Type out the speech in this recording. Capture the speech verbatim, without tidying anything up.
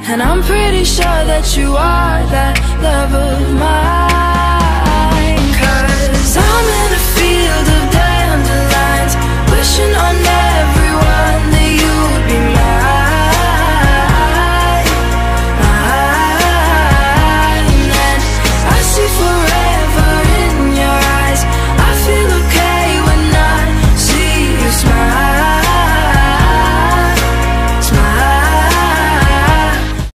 And I'm pretty sure that you are that love of mine.